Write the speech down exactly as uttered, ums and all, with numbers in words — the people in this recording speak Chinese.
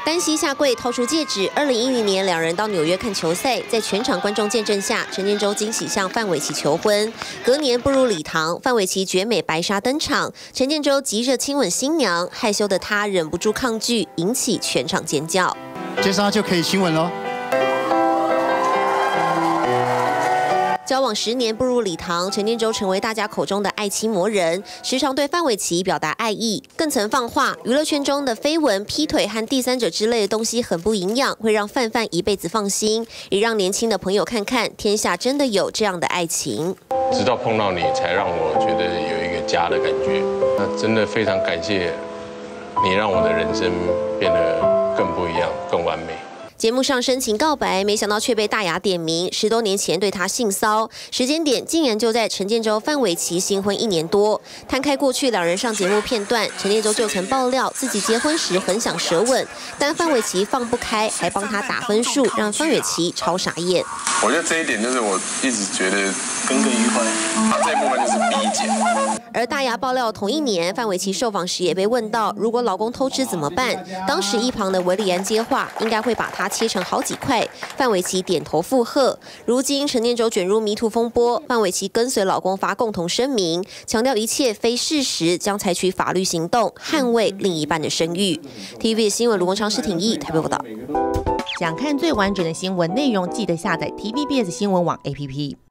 单膝下跪掏出戒指。二零一零年，两人到纽约看球赛，在全场观众见证下，陈建州惊喜向范玮琪求婚。隔年步入礼堂，范玮琪绝美白纱登场，陈建州急着亲吻新娘，害羞的他忍不住抗拒，引起全场尖叫。 接下来就可以亲吻喽。 交往十年步入礼堂，陈建州成为大家口中的爱妻魔人，时常对范玮琪表达爱意，更曾放话娱乐圈中的绯闻、劈腿和第三者之类的东西很不营养，会让范范一辈子放心，也让年轻的朋友看看天下真的有这样的爱情。 直到碰到你，才让我觉得有一个家的感觉。那真的非常感谢你，让我的人生变得更不一样、更完美。 节目上深情告白，没想到却被大牙点名。十多年前对他性骚，时间点竟然就在陈建州、范玮琪新婚一年多。摊开过去两人上节目片段，陈建州就曾爆料自己结婚时很想舌吻，但范玮琪放不开，还帮他打分数，让范玮琪超傻眼。 我觉得这一点就是我一直觉得耿耿于怀，他这一部分就是 B 减。 而大牙爆料，同一年范玮琪受访时也被问到，如果老公偷吃怎么办？当时一旁的韦礼安接话，应该会把他 切成好几块，范玮琪点头附和。如今陈建州卷入迷途风波，范玮琪跟随老公发共同声明，强调一切非事实，将采取法律行动捍卫另一半的声誉。T V B 新闻卢文昌、施挺毅台北报道。 想看最完整的新闻内容，记得下载 T V B S 新闻网 A P P。